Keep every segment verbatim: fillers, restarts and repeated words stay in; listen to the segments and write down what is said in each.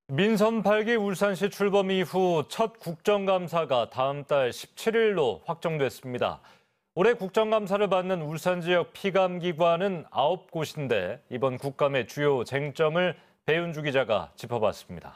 민선 팔 기 울산시 출범 이후 첫 국정감사가 다음 달 십칠 일로 확정됐습니다. 올해 국정감사를 받는 울산 지역 피감기관은 아홉 곳인데 이번 국감의 주요 쟁점을 배윤주 기자가 짚어봤습니다.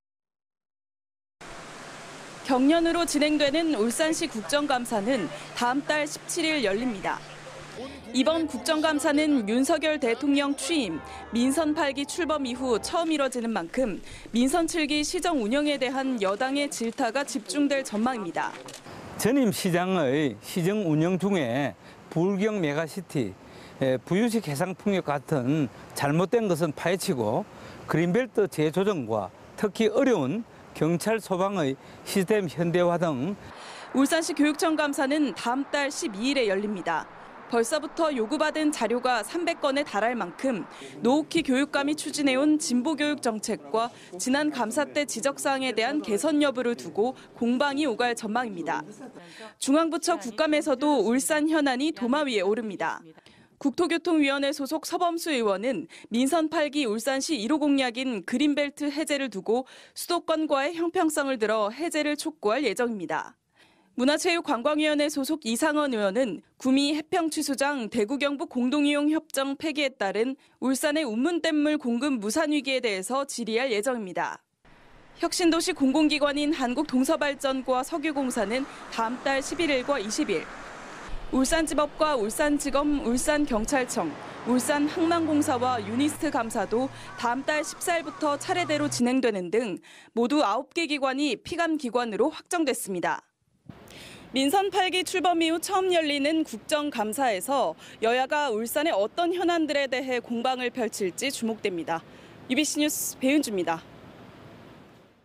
경년으로 진행되는 울산시 국정감사는 다음 달 십칠 일 열립니다. 이번 국정감사는 윤석열 대통령 취임, 민선 팔 기 출범 이후 처음 이뤄지는 만큼 민선 칠 기 시정 운영에 대한 여당의 질타가 집중될 전망입니다. 전임 시장의 시정 운영 중에 부울경 메가시티, 부유식 해상풍력 같은 잘못된 것은 파헤치고 그린벨트 재조정과 특히 어려운 경찰 소방의 시스템 현대화 등 울산시 교육청 감사는 다음 달 십이 일에 열립니다. 벌써부터 요구받은 자료가 삼백 건에 달할 만큼 노욱희 교육감이 추진해온 진보교육 정책과 지난 감사 때 지적사항에 대한 개선 여부를 두고 공방이 오갈 전망입니다. 중앙부처 국감에서도 울산 현안이 도마 위에 오릅니다. 국토교통위원회 소속 서범수 의원은 민선 팔 기 울산시 일 호 공약인 그린벨트 해제를 두고 수도권과의 형평성을 들어 해제를 촉구할 예정입니다. 문화체육관광위원회 소속 이상원 의원은 구미 해평취수장 대구경북 공동이용 협정 폐기에 따른 울산의 운문댐물 공급 무산 위기에 대해서 질의할 예정입니다. 혁신도시 공공기관인 한국동서발전과 석유공사는 다음 달 십일 일과 이십 일, 울산지법과 울산지검, 울산경찰청, 울산항만공사와 유니스트 감사도 다음 달 십사 일부터 차례대로 진행되는 등 모두 아홉 개 기관이 피감기관으로 확정됐습니다. 민선 팔 기 출범 이후 처음 열리는 국정감사에서 여야가 울산의 어떤 현안들에 대해 공방을 펼칠지 주목됩니다. 유비씨 뉴스 배윤주입니다.